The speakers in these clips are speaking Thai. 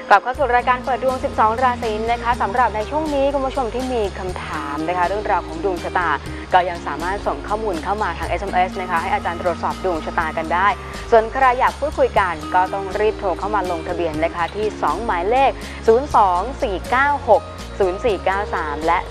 กลับเข้าสู่รายการเปิดดวง 12 ราศีนะคะสำหรับในช่วงนี้คุณผู้ชมที่มีคำถามนะคะเรื่องราวของดวงชะตาก็ยังสามารถส่งข้อมูลเข้ามาทาง SMS นะคะให้อาจารย์ตรวจสอบดวงชะตากันได้ส่วนใครอยากพูดคุยกันก็ต้องรีบโทรเข้ามาลงทะเบียนนะคะที่2หมายเลข024960493และ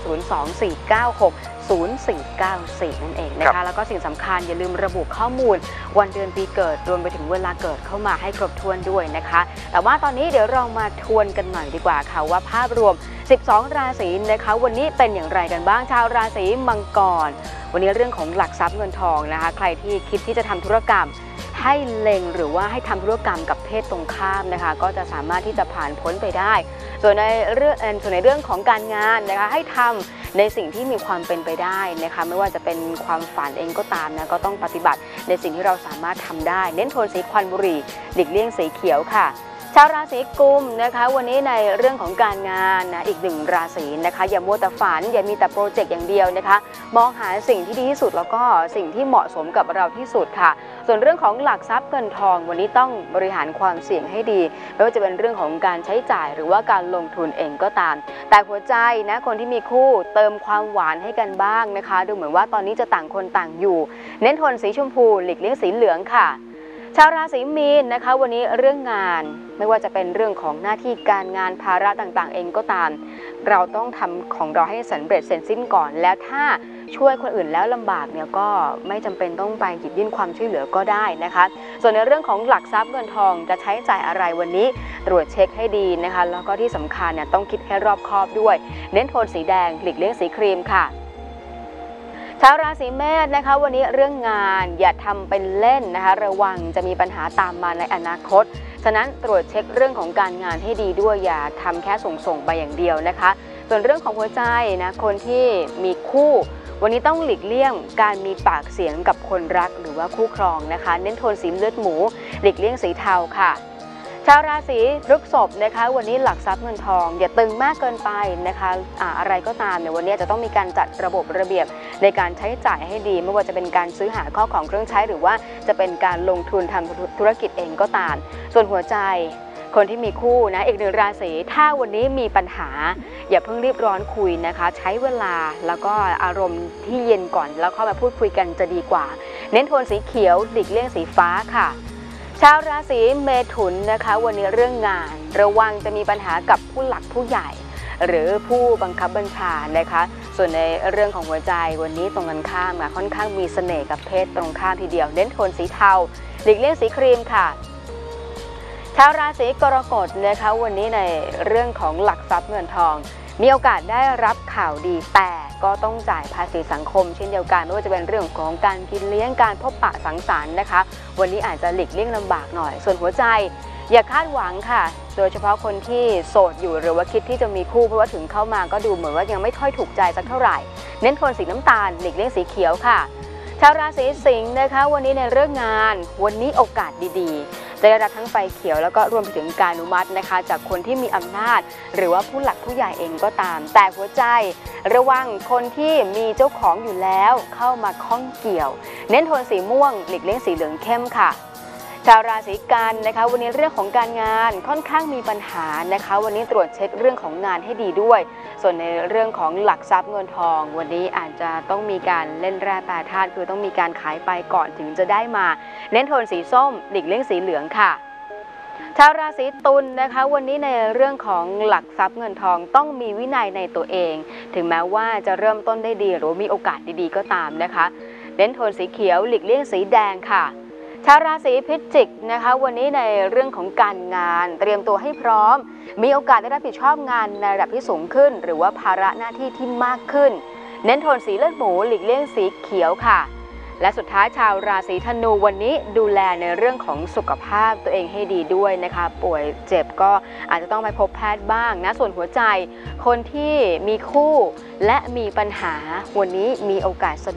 024960494นั่นเองนะคะแล้วก็สิ่งสำคัญอย่าลืมระบุข้อมูลวันเดือนปีเกิดรวมไปถึงเวลาเกิดเข้ามาให้ครบถ้วนด้วยนะคะแต่ว่าตอนนี้เดี๋ยวเรามาทวนกันหน่อยดีกว่าค่ะว่าภาพรวม12ราศีนะคะวันนี้เป็นอย่างไรกันบ้างชาวราศีมังกรวันนี้เรื่องของหลักทรัพย์เงินทองนะคะใครที่คิดที่จะทำธุรกรรมให้เล็งหรือว่าให้ทำธุรกรรมกับเพศตรงข้ามนะคะก็จะสามารถที่จะผ่านพ้นไปได้ส่วนในเรื่องของการงานนะคะให้ทำในสิ่งที่มีความเป็นไปได้นะคะไม่ว่าจะเป็นความฝันเองก็ตามนะก็ต้องปฏิบัติในสิ่งที่เราสามารถทำได้เน้นโทนสีควันบุหรี่หลีกเลี่ยงสีเขียวค่ะชาวราศีกุมนะคะวันนี้ในเรื่องของการงานนะอีกหนึ่งราศีนะคะอย่ามัวแต่ฝันอย่ามีแต่โปรเจกต์อย่างเดียวนะคะมองหาสิ่งที่ดีที่สุดแล้วก็สิ่งที่เหมาะสมกับเราที่สุดค่ะส่วนเรื่องของหลักทรัพย์เงินทองวันนี้ต้องบริหารความเสี่ยงให้ดีไม่ว่าจะเป็นเรื่องของการใช้จ่ายหรือว่าการลงทุนเองก็ตามแต่หัวใจนะคนที่มีคู่เติมความหวานให้กันบ้างนะคะดูเหมือนว่าตอนนี้จะต่างคนต่างอยู่เน้นโทนสีชมพูหลีกเลี่ยงสีเหลืองค่ะชาวราศีมีนนะคะวันนี้เรื่องงานไม่ว่าจะเป็นเรื่องของหน้าที่การงานภาระต่างๆเองก็ตามเราต้องทำของเราให้สำเร็จเสร็จสิ้นก่อนแล้วถ้าช่วยคนอื่นแล้วลำบากเนี่ยก็ไม่จำเป็นต้องไปหยิบยื่นความช่วยเหลือก็ได้นะคะส่วนในเรื่องของหลักทรัพย์เงินทองจะใช้จ่ายอะไรวันนี้ตรวจเช็คให้ดีนะคะแล้วก็ที่สำคัญเนี่ยต้องคิดให้รอบคอบด้วยเน้นโทนสีแดงหลีกเลี่ยงสีครีมค่ะชาวราศีเมษนะคะวันนี้เรื่องงานอย่าทำเป็นเล่นนะคะระวังจะมีปัญหาตามมาในอนาคตฉะนั้นตรวจเช็คเรื่องของการงานให้ดีด้วยอย่าทำแค่ส่งไปอย่างเดียวนะคะส่วนเรื่องของหัวใจนะคนที่มีคู่วันนี้ต้องหลีกเลี่ยงการมีปากเสียงกับคนรักหรือว่าคู่ครองนะคะเน้นโทนสีเลือดหมูหลีกเลี่ยงสีเทาค่ะชาวราศีพฤษภนะคะวันนี้หลักทรัพย์เงินทองอย่าตึงมากเกินไปนะคะอะไรก็ตามเนี่ยวันนี้จะต้องมีการจัดระบบระเบียบในการใช้จ่ายให้ดีไม่ว่าจะเป็นการซื้อหาข้าวของเครื่องใช้หรือว่าจะเป็นการลงทุนทำธุรกิจเองก็ตามส่วนหัวใจคนที่มีคู่นะอีกหนึ่งราศีถ้าวันนี้มีปัญหาอย่าเพิ่งรีบร้อนคุยนะคะใช้เวลาแล้วก็อารมณ์ที่เย็นก่อนแล้วเข้ามาพูดคุยกันจะดีกว่าเน้นโทนสีเขียวหลีกเลี่ยงสีฟ้าค่ะชาวราศีเมถุนนะคะวันนี้เรื่องงานระวังจะมีปัญหากับผู้หลักผู้ใหญ่หรือผู้บังคับบัญชานะคะส่วนในเรื่องของหัวใจวันนี้ตรงกันข้ามค่ะค่อนข้างมีเสน่ห์กับเพศตรงข้ามทีเดียวเน้นโทนสีเทาหลีกเลี่ยงสีครีมค่ะชาวราศีกรกฎนะคะวันนี้ในเรื่องของหลักทรัพย์เงินทองมีโอกาสได้รับข่าวดีแต่ก็ต้องจ่ายภาษีสังคมเช่นเดียวกันไม่ว่าจะเป็นเรื่องของการกินเลี้ยงการพบปะสังสรรค์นะคะวันนี้อาจจะหลีกเลี่ยงลำบากหน่อยส่วนหัวใจอย่าคาดหวังค่ะโดยเฉพาะคนที่โสดอยู่หรือว่าคิดที่จะมีคู่เพราะว่าถึงเข้ามาก็ดูเหมือนว่ายังไม่ค่อยถูกใจสักเท่าไหร่เน้นโทนสีน้ำตาลหลีกเลี่ยงสีเขียวค่ะชาวราศีสิงห์นะคะวันนี้ในเรื่องงานวันนี้โอกาสดีๆจะได้รับทั้งไฟเขียวแล้วก็รวมไปถึงการอนุมัตินะคะจากคนที่มีอำนาจหรือว่าผู้หลักผู้ใหญ่เองก็ตามแต่หัวใจระวังคนที่มีเจ้าของอยู่แล้วเข้ามาข้องเกี่ยวเน้นโทนสีม่วงหลีกเลี่ยงสีเหลืองเข้มค่ะชาวราศีกันนะคะวันนี้เรื่องของการงานค่อนข้างมีปัญหานะคะวันนี้ตรวจเช็คเรื่องของงานให้ดีด้วยส่วนในเรื่องของหลักทรัพย์เงินทองวันนี้อาจจะต้องมีการเล่นแร่แปรธาตุคือต้องมีการขายไปก่อนถึงจะได้มาเน้นโทนสีส้มหลีกเลี่ยงสีเหลืองค่ะชาวราศีตุลนะคะวันนี้ในเรื่องของหลักทรัพย์เงินทองต้องมีวินัยในตัวเองถึงแม้ว่าจะเริ่มต้นได้ดีหรือมีโอกาสดีๆก็ตามนะคะเน้นโทนสีเขียวหลีกเลี่ยงสีแดงค่ะชาวราศีพิจิกนะคะวันนี้ในเรื่องของการงานเตรียมตัวให้พร้อมมีโอกาสได้รับผิดชอบงานในระดับที่สูงขึ้นหรือว่าภาระหน้าที่ที่มากขึ้นเน้นโทนสีเลือดหมูหลีกเลี่ยงสีเขียวค่ะและสุดท้ายชาวราศีธนูวันนี้ดูแลในเรื่องของสุขภาพตัวเองให้ดีด้วยนะคะป่วยเจ็บก็อาจจะต้องไปพบแพทย์บ้างนะส่วนหัวใจคนที่มีคู่และมีปัญหาวันนี้มีโอกาสสะดุด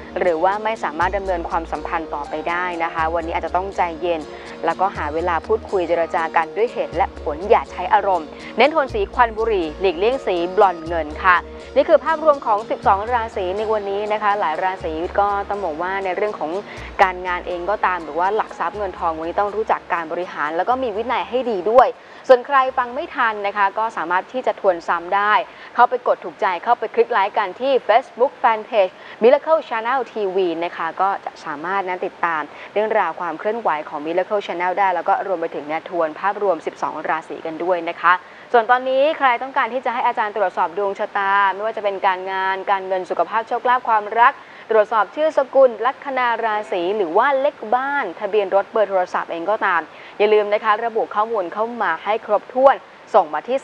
หรือว่าไม่สามารถดำเนินความสัมพันธ์ต่อไปได้นะคะวันนี้อาจจะต้องใจเย็นแล้วก็หาเวลาพูดคุยเจรจากันด้วยเหตุและผลอย่าใช้อารมณ์เน้นโทนสีควันบุหรี่หลีกเลี่ยงสีบลอนด์เงินค่ะนี่คือภาพรวมของ12ราศีในวันนี้นะคะหลายราศีก็ต้องบอกว่าในเรื่องของการงานเองก็ตามหรือว่าหลักทรัพย์เงินทองวันนี้ต้องรู้จักการบริหารแล้วก็มีวินัยให้ดีด้วยส่วนใครฟังไม่ทันนะคะก็สามารถที่จะทวนซ้ำได้เข้าไปกดถูกใจเข้าไปคลิกไลค์กันที่ Facebook Fanpage Miracle Channel TV นะคะก็จะสามารถติดตามเรื่องราวความเคลื่อนไหวของ Miracle Channel ได้แล้วก็รวมไปถึงทวนภาพรวม12ราศีกันด้วยนะคะส่วนตอนนี้ใครต้องการที่จะให้อาจารย์ตรวจสอบดวงชะตาไม่ว่าจะเป็นการงานการเงินสุขภาพโชคลาภความรักตรวจสอบชื่อสกุลลัคนาราศีหรือว่าเลขบ้านทะเบียนรถเบอร์โทรศัพท์เองก็ตามอย่าลืมนะคะระบุข้อมูลเข้ามาให้ครบถ้วนส่งมาที่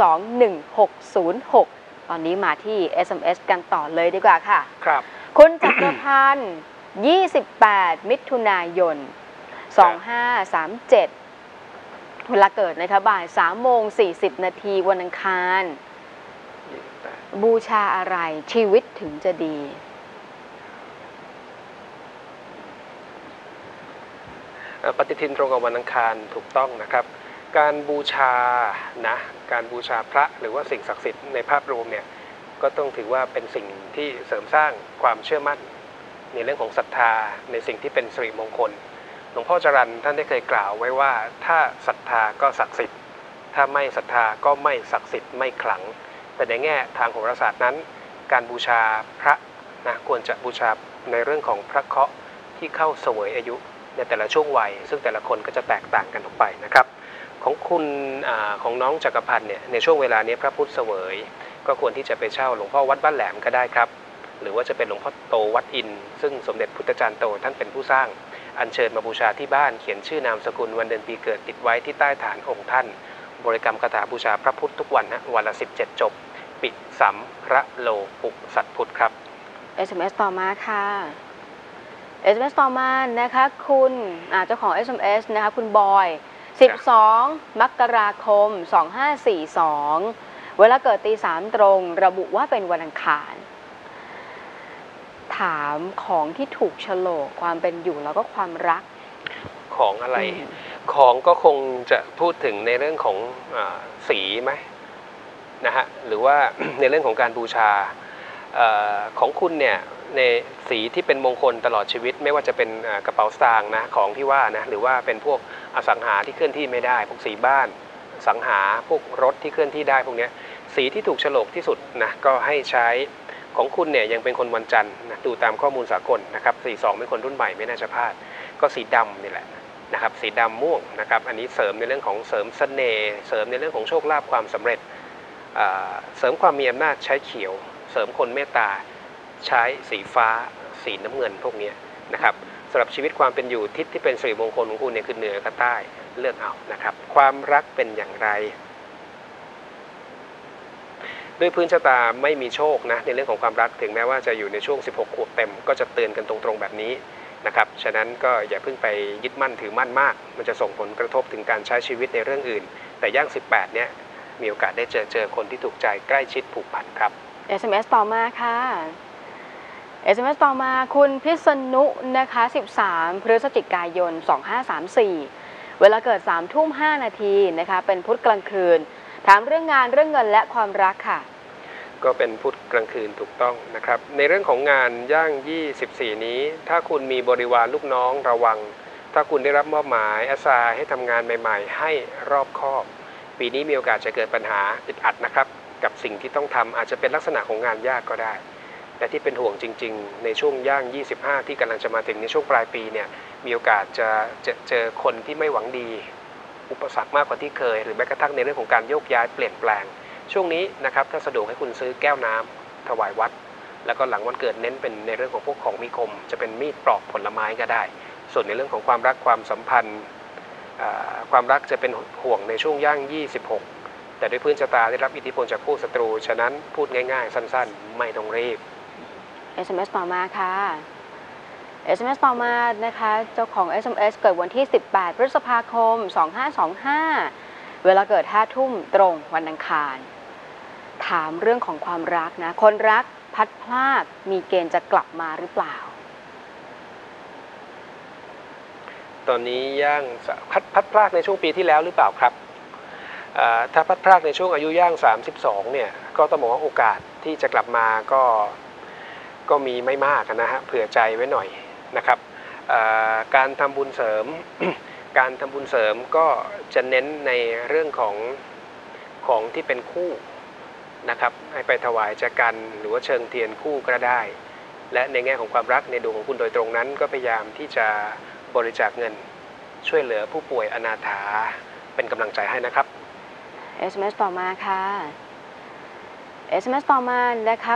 4221606 ตอนนี้มาที่ SMS กันต่อเลยดีกว่าค่ะครับคุณจักรพันธ์28 มิถุนายน 2537 เวลาเกิดนะคะบ่าย 3:40 นาทีวันอังคารบูชาอะไรชีวิตถึงจะดีปฏิทินตรงกับวันอังคารถูกต้องนะครับการบูชานะการบูชาพระหรือว่าสิ่งศักดิ์สิทธิ์ในภาพรวมเนี่ยก็ต้องถือว่าเป็นสิ่งที่เสริมสร้างความเชื่อมั่นในเรื่องของศรัทธาในสิ่งที่เป็นสิริมงคลหลวงพ่อจรัญท่านได้เคยกล่าวไว้ว่าถ้าศรัทธาก็ศักดิ์สิทธิ์ถ้าไม่ศรัทธาก็ไม่ศักดิ์สิทธิ์ไม่ขลังแต่ในแง่ทางโหราศาสตร์นั้นการบูชาพระนะควรจะบูชาในเรื่องของพระเคราะห์ที่เข้าเสวยอายุในแต่ละช่วงวัยซึ่งแต่ละคนก็จะแตกต่างกันออกไปนะครับของคุณของน้องจักรพันธ์เนี่ยในช่วงเวลานี้พระพุทธเสวยก็ควรที่จะไปเช่าหลวงพ่อวัดบ้านแหลมก็ได้ครับหรือว่าจะเป็นหลวงพ่อโตวัดอินซึ่งสมเด็จพุทธจารย์โตท่านเป็นผู้สร้างอัญเชิญมาบูชาที่บ้านเขียนชื่อนามสกุลวันเดือนปีเกิดติดไว้ที่ใต้ฐานองค์ท่านบริกรรมคาถาบูชาพระพุทธทุกวันนะวันละ17 จบปิสัมพระโลปุสัตพุทธครับ SMS ต่อมาค่ะ SMS ต่อมานะคะคุณเจ้าของ SMS นะคะคุณบอย12 มกราคม 2542 เวลาเกิดตี 3 ตรงระบุว่าเป็นวันอังคารถามของที่ถูกโฉลกความเป็นอยู่แล้วก็ความรักของอะไรของก็คงจะพูดถึงในเรื่องของสีไหมนะฮะหรือว่า ในเรื่องของการบูชาของคุณเนี่ยในสีที่เป็นมงคลตลอดชีวิตไม่ว่าจะเป็นกระเป๋าสตางค์นะของที่ว่านะหรือว่าเป็นพวกอสังหาที่เคลื่อนที่ไม่ได้พวกสีบ้านสังหาพวกรถที่เคลื่อนที่ได้พวกนี้สีที่ถูกโฉลกที่สุดนะก็ให้ใช้ของคุณเนี่ยยังเป็นคนวันจันทร์นะดูตามข้อมูลสากลนะครับ42เป็นคนรุ่นใหม่ไม่น่าจะพลาดก็สีดำนี่แหละนะครับสีดำม่วงนะครับอันนี้เสริมในเรื่องของเสริมเสน่ห์เสริมในเรื่องของโชคลาภความสำเร็จเสริมความมีอำนาจใช้เขียวเสริมคนเมตตาใช้สีฟ้าสีน้ำเงินพวกนี้นะครับสำหรับชีวิตความเป็นอยู่ทิศที่เป็นสิริมงคลของคุณเนี่ยคือเหนือกับใต้เลือกเอานะครับความรักเป็นอย่างไรด้วยพื้นชะตาไม่มีโชคนะในเรื่องของความรักถึงแม้ว่าจะอยู่ในช่วง16 ขวบเต็มก็จะเตือนกันตรงๆแบบนี้นะครับฉะนั้นก็อย่าเพิ่งไปยึดมั่นถือมั่นมากมันจะส่งผลกระทบถึงการใช้ชีวิตในเรื่องอื่นแต่ย่าง18เนี่ยมีโอกาสได้เจอคนที่ถูกใจใกล้ชิดผูกพันครับ SMS ต่อมาค่ะ SMS ต่อมาคุณพิษณุนะคะ13 พฤศจิกายน 2534 เวลาเกิด 3:05 นาทีนะคะเป็นพุธกลางคืนถามเรื่องงานเรื่องเงินและความรักค่ะก็เป็นพุธกลางคืนถูกต้องนะครับในเรื่องของงานย่าง24นี้ถ้าคุณมีบริวารลูกน้องระวังถ้าคุณได้รับมอบหมายอาสาให้ทำงานใหม่ๆให้รอบคอบปีนี้มีโอกาสจะเกิดปัญหาอึดอัดนะครับกับสิ่งที่ต้องทำอาจจะเป็นลักษณะของงานยากก็ได้แต่ที่เป็นห่วงจริงๆในช่วงย่าง25ที่กำลังจะมาถึงในช่วงปลายปีเนี่ยมีโอกาสจะเจอคนที่ไม่หวังดีอุปสรรคมากกว่าที่เคยหรือแม้กระทั่งในเรื่องของการโยกย้ายเปลี่ยนแปลงช่วงนี้นะครับถ้าสะดวกให้คุณซื้อแก้วน้ำถวายวัดแล้วก็หลังวันเกิดเน้นเป็นในเรื่องของพวกของมีคมจะเป็นมีดปลอกผลไม้ก็ได้ส่วนในเรื่องของความรักความสัมพันธ์ความรักจะเป็นห่วงในช่วงย่าง26แต่ด้วยพื้นชะตาได้รับอิทธิพลจากคู่ศัตรูฉะนั้นพูดง่ายๆสั้นๆไม่ต้องรีบ SMS ต่อมาค่ะ SMS ต่อมานะคะเจ้าของ SMS เกิดวันที่18 พฤษภาคม 2525 เวลาเกิด 5 ทุ่มตรงวันอังคารถามเรื่องของความรักนะคนรักพัดพลากมีเกณฑ์จะกลับมาหรือเปล่าตอนนี้ย่างพัดพรากในช่วงปีที่แล้วหรือเปล่าครับถ้าพัดพรากในช่วงอายุย่าง32เนี่ยก็ต้องบอกว่าโอกาสที่จะกลับมาก็มีไม่มากนะฮะเผื่อใจไว้หน่อยนะครับการทำบุญเสริม การทำบุญเสริมก็จะเน้นในเรื่องของที่เป็นคู่นะครับให้ไปถวายจากกันหรือว่าเชิงเทียนคู่ก็ได้และในแง่ของความรักในดวงของคุณโดยตรงนั้นก็พยายามที่จะบริจาคเงินช่วยเหลือผู้ป่วยอนาถาเป็นกำลังใจให้นะครับ SMS ต่อมาค่ะ SMS ต่อมานะคะ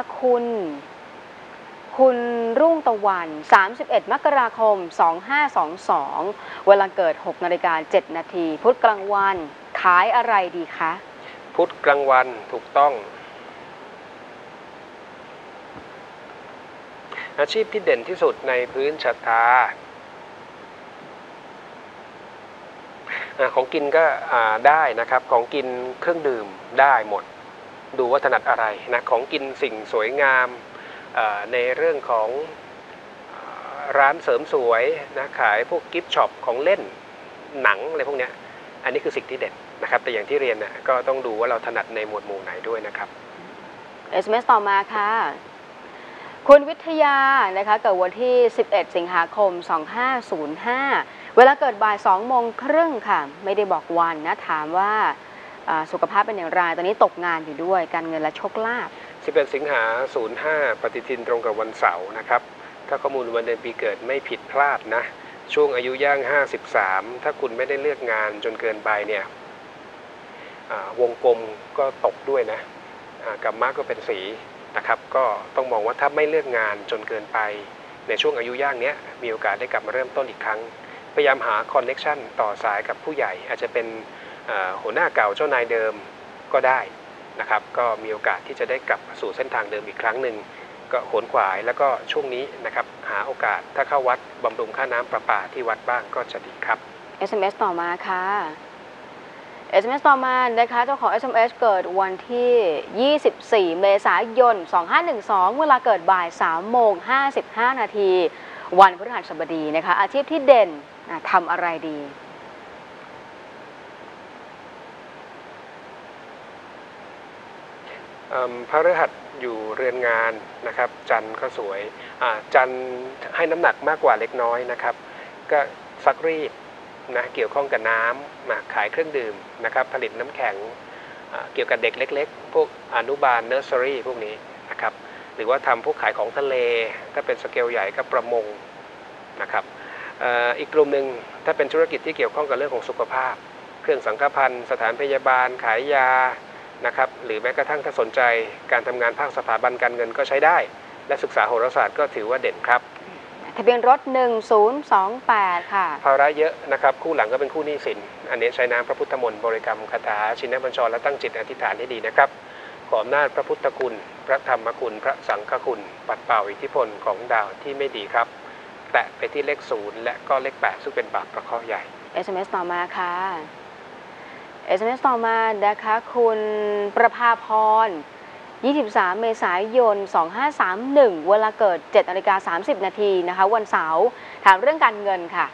คุณรุ่งตะวัน31มกราคม2522เวลาเกิด6 นาฬิกา 7 นาทีพุธกลางวันขายอะไรดีคะพุธกลางวันถูกต้องอาชีพที่เด่นที่สุดในพื้นชะตาของกินก็ได้นะครับของกินเครื่องดื่มได้หมดดูว่าถนัดอะไรนะของกินสิ่งสวยงามในเรื่องของร้านเสริมสวยนะขายพวกกิฟต์ช็อปของเล่นหนังอะไรพวกนี้อันนี้คือสิ่งที่เด่นนะครับแต่อย่างที่เรียนนะก็ต้องดูว่าเราถนัดในหมวดหมู่ไหนด้วยนะครับ SMS ต่อมาค่ะคุณวิทยานะคะเกิดวันที่11 สิงหาคม2505เวลาเกิดบ่าย2 โมงครึ่งค่ะไม่ได้บอกวันนะถามว่าสุขภาพเป็นอย่างไรตอนนี้ตกงานอยู่ด้วยการเงินและโชคลาภ 11 สิงหา05ปฏิทินตรงกับวันเสาร์นะครับถ้าข้อมูลวันเดือนปีเกิดไม่ผิดพลาดนะช่วงอายุย่าง53ถ้าคุณไม่ได้เลือกงานจนเกินไปเนี่ยวงกลมก็ตกด้วยนะกับมาร์กก็เป็นสีนะครับก็ต้องมองว่าถ้าไม่เลือกงานจนเกินไปในช่วงอายุย่างนี้มีโอกาสได้กลับมาเริ่มต้นอีกครั้งพยายามหาคอนเน็กชันต่อสายกับผู้ใหญ่อาจจะเป็นหัวหน้าเก่าเจ้านายเดิมก็ได้นะครับก็มีโอกาสที่จะได้กลับสู่เส้นทางเดิมอีกครั้งหนึ่งก็ขวนขวายแล้วก็ช่วงนี้นะครับหาโอกาสถ้าเข้าวัดบำรุงค่าน้ำประปาที่วัดบ้างก็จะดีครับ SMS ต่อมาค่ะ SMS ต่อมานะคะเจ้าของ SMS เกิดวันที่ 24 เมษายน 2512เวลาเกิดบ่าย3 โมง 55 นาทีวันพฤหัสบดีนะคะอาชีพที่เด่นทำอะไรดีพระฤหัสอยู่เรือนงานนะครับจันทร์ก็สวยจันทร์ให้น้ำหนักมากกว่าเล็กน้อยนะครับก็ซักรีดนะเกี่ยวข้องกับน้ำขายเครื่องดื่มนะครับผลิตน้ำแข็งเกี่ยวกับเด็กเล็กๆพวกอนุบาลเนอร์เซอรี่พวกนี้นะครับหรือว่าทำพวกขายของทะเลถ้าเป็นสเกลใหญ่ก็ประมงนะครับอีกกลุ่มหนึ่งถ้าเป็นธุรกิจที่เกี่ยวข้องกับเรื่องของสุขภาพเครื่องสังฆภัณฑ์สถานพยาบาลขายยานะครับหรือแม้กระทั่งถ้าสนใจการทำงานภาคสถาบันการเงินก็ใช้ได้และศึกษาโหราศาสตร์ก็ถือว่าเด่นครับทะเบียนรถ1028ค่ะภาระเยอะนะครับคู่หลังก็เป็นคู่หนี้สินอันนี้ใช้น้ำพระพุทธมนต์บริกรรมคาถาชินบัญชรและตั้งจิตอธิษฐานให้ดีนะครับขออำนาจพระพุทธคุณพระธรรมคุณพระสังฆคุณปัดเป่าอิทธิพลของดาวที่ไม่ดีครับแตะไปที่เลข0และก็เลข8ซึ่งเป็นบาปประเคราะห์ใหญ่ SMS ต่อมาค่ะ SMS ต่อมานะคะคุณประภาพร23 เมษายน 2531เวลาเกิด 7:30 นาทีนะคะวันเสาร์ถามเรื่องการเงินค่ะ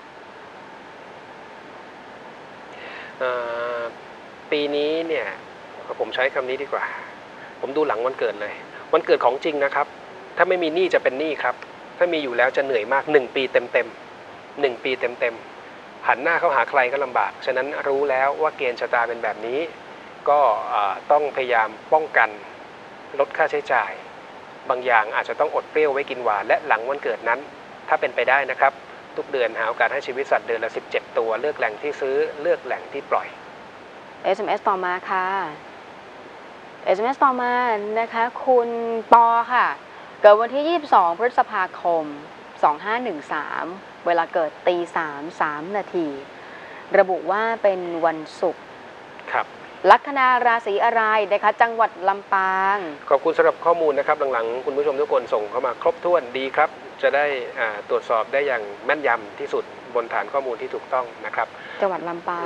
ปีนี้เนี่ยผมใช้คำนี้ดีกว่าผมดูหลังวันเกิดเลยวันเกิดของจริงนะครับถ้าไม่มีหนี้จะเป็นหนี้ครับถ้ามีอยู่แล้วจะเหนื่อยมาก1 ปีเต็ม1 ปีเต็มหันหน้าเข้าหาใครก็ลำบากฉะนั้นรู้แล้วว่าเกณฑ์ชะตาเป็นแบบนี้ก็ต้องพยายามป้องกันลดค่าใช้จ่ายบางอย่างอาจจะต้องอดเปรี้ยวไว้กินหวานและหลังวันเกิดนั้นถ้าเป็นไปได้นะครับทุกเดือนหาโอกาสให้ชีวิตสัตว์เดือนละ17 ตัวเลือกแหล่งที่ซื้อเลือกแหล่งที่ปล่อย SMS ต่อมาค่ะ SMS ต่อมานะคะคุณปอค่ะเกิดวันที่ 22 พฤษภาคม 2513เวลาเกิด3:03 นาทีระบุว่าเป็นวันศุกร์ครับลัคนาราศีอะไรนะคะจังหวัดลำปางขอบคุณสำหรับข้อมูลนะครับหลังๆคุณผู้ชมทุกคนส่งเข้ามาครบถ้วนดีครับจะได้ตรวจสอบได้อย่างแม่นยำที่สุดบนฐานข้อมูลที่ถูกต้องนะครับจังหวัดลำปาง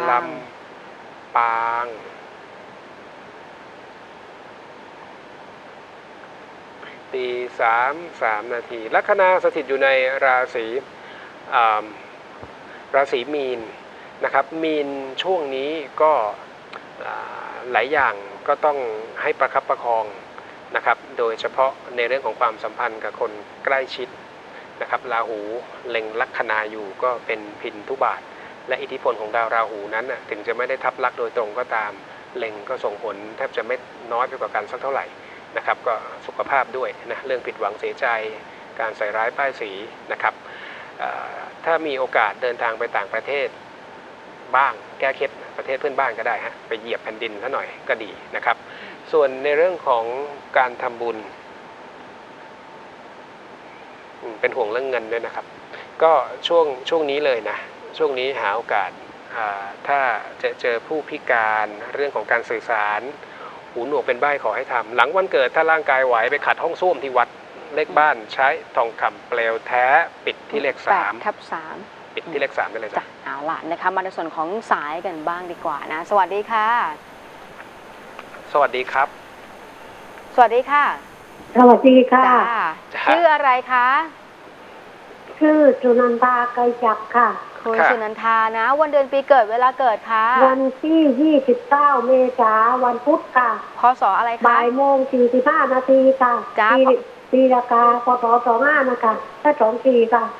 ตี3:03 นาทีลัคนาสถิตอยู่ในราศีราศีมีนนะครับมีนช่วงนี้ก็หลายอย่างก็ต้องให้ประคับประคองนะครับโดยเฉพาะในเรื่องของความสัมพันธ์กับคนใกล้ชิดนะครับราหูเล็งลัคนาอยู่ก็เป็นพินทุบาทและอิทธิพลของดาวราหูนั้นถึงจะไม่ได้ทับลักษณ์โดยตรงก็ตามเล็งก็ส่งผลแทบจะไม่น้อยไปกว่ากันสักเท่าไหร่นะครับก็สุขภาพด้วยนะเรื่องผิดหวังเสียใจการใส่ร้ายป้ายสีนะครับถ้ามีโอกาสเดินทางไปต่างประเทศบ้างแก้เคล็ดประเทศเพื่อนบ้านก็ได้ฮะไปเหยียบแผ่นดินซะหน่อยก็ดีนะครับส่วนในเรื่องของการทำบุญเป็นห่วงเรื่องเงินด้วยนะครับก็ช่วงนี้เลยนะช่วงนี้หาโอกาสถ้าจะเจอผู้พิการเรื่องของการสื่อสารหูหนวกเป็นใบ้ขอให้ทำหลังวันเกิดถ้าร่างกายไหวไปขัดห้องส้วมที่วัดเลขบ้านใช้ทองคำเปลวแท้ปิดที่เลข 3 ปิดที่เลข 3ได้เลยจ้ะเอาล่ะนะคะมาในส่วนของสายกันบ้างดีกว่านะสวัสดีค่ะสวัสดีครับสวัสดีค่ะสวัสดีค่ะชื่ออะไรคะชื่อสุนันทาไกรจักรค่ะคุณสุนันทานะวันเดือนปีเกิดเวลาเกิดค่ะวันที่29 เมษายนวันพุธค่ะพศอะไรคะบ่ายโมง45 นาทีค่ะปีละกาพศ25นะคะถ้า24ค่ะ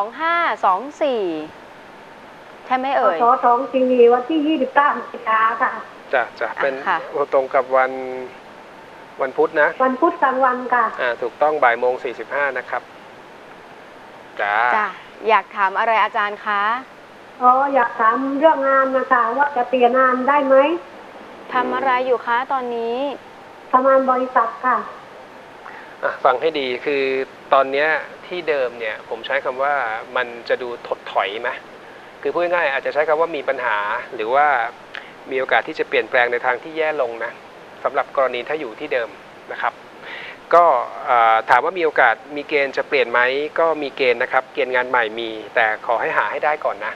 2524ใช่ไหมเอ่ยพศ24วันที่29 เมษายนค่ะจะเป็นตรงกับวันพุธนะวันพุธกลางวันค่ะถูกต้องบ่ายโมง45นะครับจ้าอยากถามอะไรอาจารย์คะอยากถามเรื่องงานนะคะว่าจะเปลี่ยนงานได้ไหมทำอะไรอยู่คะตอนนี้ทำงานบริษัทค่ะฟังให้ดีคือตอนนี้ที่เดิมเนี่ยผมใช้คำว่ามันจะดูถดถอยไหมคือพูดง่ายๆอาจจะใช้คำว่ามีปัญหาหรือว่ามีโอกาสที่จะเปลี่ยนแปลงในทางที่แย่ลงนะสำหรับกรณีถ้าอยู่ที่เดิมนะครับก็ถามว่ามีโอกาสมีเกณฑ์จะเปลี่ยนไหมก็มีเกณฑ์นะครับเกณฑ์งานใหม่มีแต่ขอให้หาให้ได้ก่อนนะ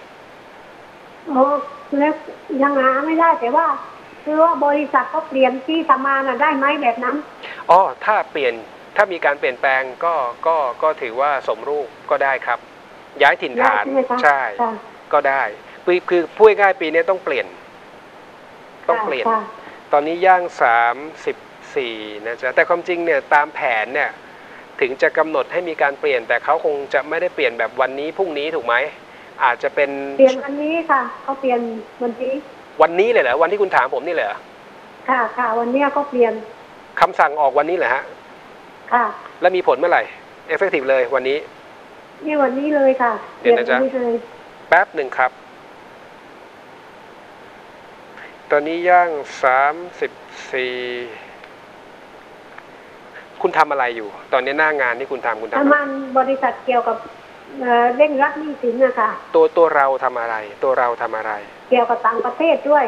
แล้วยังหาไม่ได้แต่ว่าคือว่าบริษัทก็เปลี่ยนที่ทำงานได้ไหมแบบนั้นถ้ามีการเปลี่ยนแปลงก็ถือว่าสมรูปก็ได้ครับย้ายถิ่นฐานใช่ก็ได้คือพูดง่ายปีนี้ต้องเปลี่ยนตอนนี้ย่าง34นะจ๊ะแต่ความจริงเนี่ยตามแผนเนี่ยถึงจะกำหนดให้มีการเปลี่ยนแต่เขาคงจะไม่ได้เปลี่ยนแบบวันนี้พรุ่งนี้ถูกไหมอาจจะเป็นเปลี่ยนวันนี้ค่ะเขาเปลี่ยนวันนี้เลยเหรอวันที่คุณถามผมนี่เหรอค่ะวันนี้ก็เปลี่ยนคำสั่งออกวันนี้เหรอฮะค่ะแล้วมีผลเมื่อไหร่ effective เลยวันนี้นี่วันนี้เลยค่ะเดี๋ยวนะจ๊ะแป๊บหนึ่งครับตอนนี้ย่าง34คุณทำอะไรอยู่ตอนนี้หน้างานที่คุณทำทำงานบริษัทเกี่ยวกับเร่งรัดหนี้สินนะคะตัวเราทำอะไรเกี่ยวกับต่างประเทศด้วย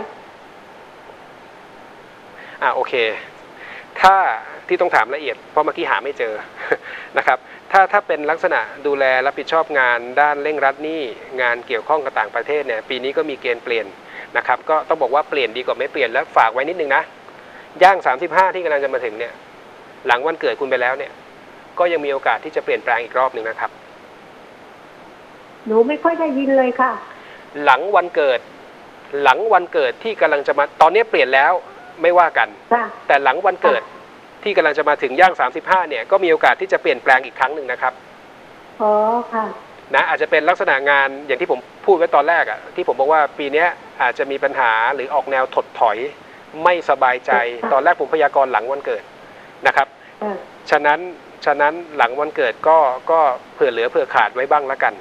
โอเคถ้าที่ต้องถามละเอียดเพราะเมื่อกี้หาไม่เจอนะครับถ้าเป็นลักษณะดูแลรับผิดชอบงานด้านเร่งรัดหนี้งานเกี่ยวข้องกับต่างประเทศเนี่ยปีนี้ก็มีเกณฑ์เปลี่ยนนะครับก็ต้องบอกว่าเปลี่ยนดีกว่าไม่เปลี่ยนแล้วฝากไว้นิดนึงนะย่าง35ที่กำลังจะมาถึงเนี่ยหลังวันเกิดคุณไปแล้วเนี่ยก็ยังมีโอกาสที่จะเปลี่ยนแปลงอีกรอบหนึ่งนะครับหนูไม่ค่อยได้ยินเลยค่ะหลังวันเกิดที่กำลังจะมาตอนนี้เปลี่ยนแล้วไม่ว่ากันแต่หลังวันเกิดที่กำลังจะมาถึงย่าง35เนี่ยก็มีโอกาสที่จะเปลี่ยนแปลงอีกครั้งหนึ่งนะครับค่ะนะอาจจะเป็นลักษณะงานอย่างที่ผมพูดไว้ตอนแรกที่ผมบอกว่าปีนี้อาจจะมีปัญหาหรือออกแนวถดถอยไม่สบายใจตอนแรกผมพยากรณ์หลังวันเกิดนะครับฉะนั้นหลังวันเกิดก็เผื่อเหลือเผื่อขาดไว้บ้างละกัน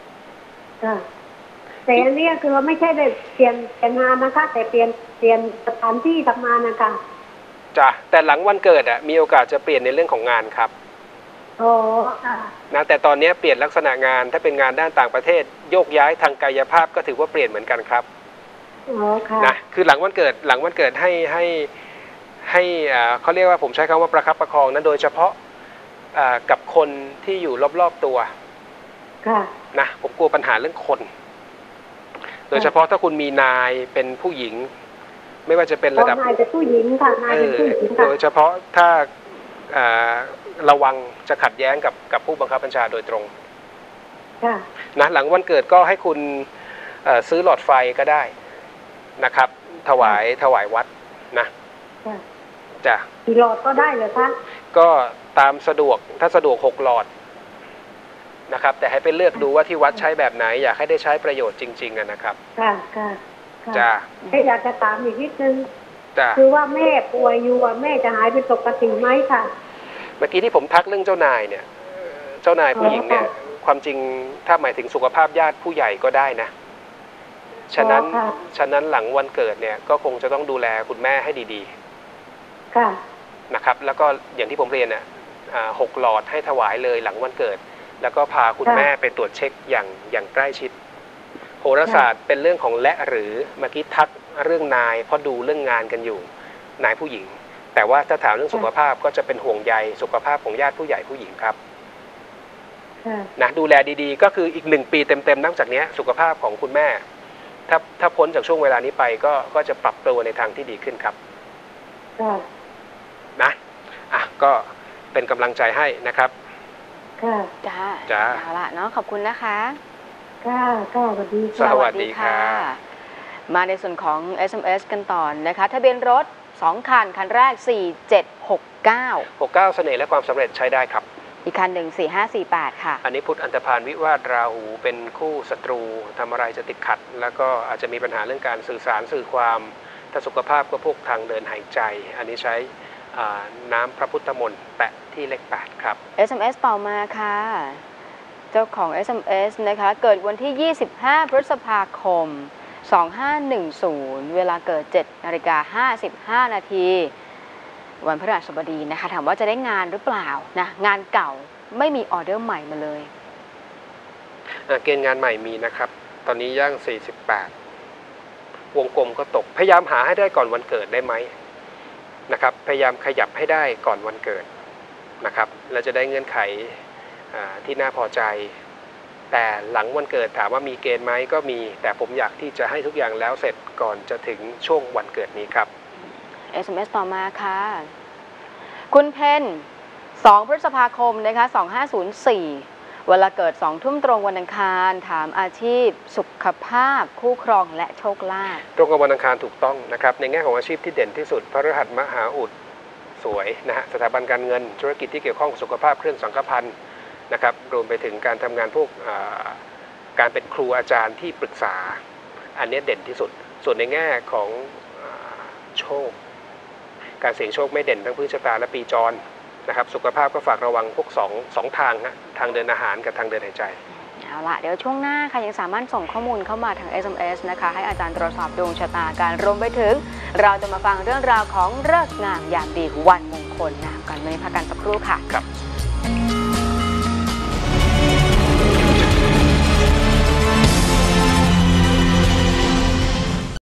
แต่อันนี้คือไม่ใช่ได้เปลี่ยนงานนะคะแต่เปลี่ยนสถานที่ทำงานนะคะจ้ะแต่หลังวันเกิดมีโอกาสจะเปลี่ยนในเรื่องของงานครับนะแต่ตอนนี้เปลี่ยนลักษณะงานถ้าเป็นงานด้านต่างประเทศโยกย้ายทางกายภาพก็ถือว่าเปลี่ยนเหมือนกันครับนะคือหลังวันเกิดให้เขาเรียกว่าผมใช้คำว่าประคับประคองนะโดยเฉพาะกับคนที่อยู่รอบๆตัวนะผมกลัวปัญหาเรื่องคนโดยเฉพาะถ้าคุณมีนายเป็นผู้หญิงไม่ว่าจะเป็นระดับนายเป็นผู้หญิงค่ะนายเป็นผู้หญิงค่ะโดยเฉพาะถ้าระวังจะขัดแย้งกับผู้บังคับบัญชาโดยตรงนะหลังวันเกิดก็ให้คุณซื้อหลอดไฟก็ได้นะครับถวายวัดนะจ้ะกี่หลอดก็ได้เหรอคะก็ตามสะดวกถ้าสะดวก6 หลอดนะครับแต่ให้ไปเลือกดูว่าที่วัดใช้แบบไหนอยากให้ได้ใช้ประโยชน์จริงๆนะครับค่ะจ้ะอยากจะถามอีกนิดนึงจ้ะคือว่าแม่ป่วยอยู่แม่จะหายเป็นปกติไหมค่ะเมื่อกี้ที่ผมทักเรื่องเจ้านายเนี่ยเจ้านายผู้หญิงเนี่ยความจริงถ้าหมายถึงสุขภาพญาติผู้ใหญ่ก็ได้นะฉะนั้นหลังวันเกิดเนี่ยก็คงจะต้องดูแลคุณแม่ให้ดีๆนะครับแล้วก็อย่างที่ผมเรียนเนี่ย6 หลอดให้ถวายเลยหลังวันเกิดแล้วก็พาคุณแม่ไปตรวจเช็คอย่างใกล้ชิดโหราศาสตร์เป็นเรื่องของและหรือเมื่อกี้ทักเรื่องนายเพราะดูเรื่องงานกันอยู่นายผู้หญิงแต่ว่าถ้าถามเรื่องสุขภาพก็จะเป็นห่วงใยสุขภาพของญาติผู้ใหญ่ผู้หญิงครับนะดูแลดีๆก็คืออีก1 ปีเต็มๆนับจากนี้สุขภาพของคุณแม่ถ้าพ้นจากช่วงเวลานี้ไปก็จะปรับตัวในทางที่ดีขึ้นครับนะก็เป็นกำลังใจให้นะครับจ้าเอาละเนาะขอบคุณนะคะสวัสดีค่ะสวัสดีค่ะมาในส่วนของ SMS กันต่อนะคะทะเบียนรถ2 คันคันแรก4769 เสน่ห์และความสำเร็จใช้ได้ครับอีกคันหนึ่ง4548ค่ะอันนี้พุธอันธพาลวิวาทราหูเป็นคู่ศัตรูทำอะไรจะติดขัดแล้วก็อาจจะมีปัญหาเรื่องการสื่อสารสื่อความถ้าสุขภาพก็พวกทางเดินหายใจอันนี้ใช้น้ำพระพุทธมนต์แปะที่เลข 8ครับ SMS ต่อมาค่ะเจ้าของ SMS นะคะเกิดวันที่25 พฤษภาคม 2510เวลาเกิด 7:55 นาทีวันพฤหัสบดีนะคะถามว่าจะได้งานหรือเปล่านะงานเก่าไม่มีออเดอร์ใหม่มาเลยเกณฑ์งานใหม่มีนะครับตอนนี้ย่าง48วงกลมก็ตกพยายามหาให้ได้ก่อนวันเกิดได้ไหมนะครับพยายามขยับให้ได้ก่อนวันเกิดนะครับเราจะได้เงื่อนไขที่น่าพอใจแต่หลังวันเกิดถามว่ามีเกณฑ์ไหมก็มีแต่ผมอยากที่จะให้ทุกอย่างแล้วเสร็จก่อนจะถึงช่วงวันเกิดนี้ครับ SMS ต่อมาค่ะคุณเพน2 พฤษภาคมนะคะ2504เวลาเกิด2 ทุ่มตรงวันอังคารถามอาชีพสุขภาพคู่ครองและโชคลาภตรงกับวันอังคารถูกต้องนะครับในแง่ของอาชีพที่เด่นที่สุดพฤหัสมหาอุดสวยนะฮะสถาบันการเงินธุรกิจที่เกี่ยวข้องสุขภาพเครื่องสังฆภัณฑ์นะครับรวมไปถึงการทำงานพวกการเป็นครูอาจารย์ที่ปรึกษาอันนี้เด่นที่สุดส่วนในแง่ของโชคการเสี่ยงโชคไม่เด่นทั้งพื้นชะตาและปีจรนะครับสุขภาพก็ฝากระวังพวกสองทางฮะทางเดินอาหารกับทางเดินหายใจเอาล่ะเดี๋ยวช่วงหน้าค่ะยังสามารถส่งข้อมูลเข้ามาทาง SMS นะคะให้อาจารย์ตรวจสอบดวงชะตาการรวมไปถึงเราจะมาฟังเรื่องราวของฤกษ์งามยามดีวันมงคลนะก่อนวันนี้พักกันสักครู่ค่ะครับ